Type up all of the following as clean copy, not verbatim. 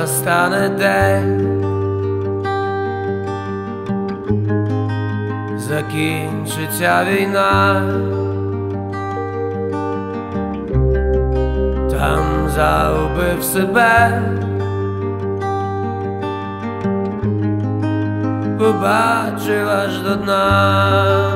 настане день, закінчиться війна, там загубив себе, побачив аж до дна.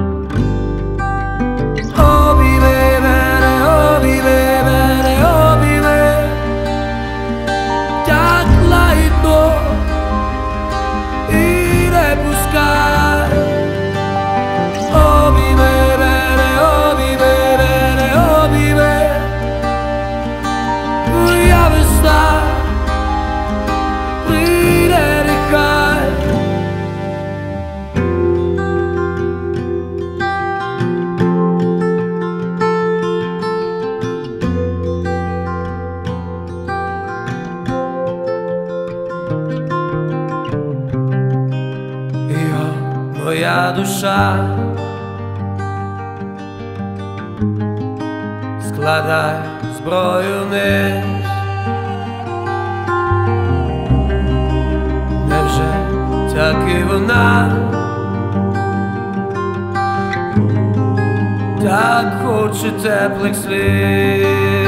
Моя душа, складай зброю вниз. Невже так і вона так хоче теплих слів?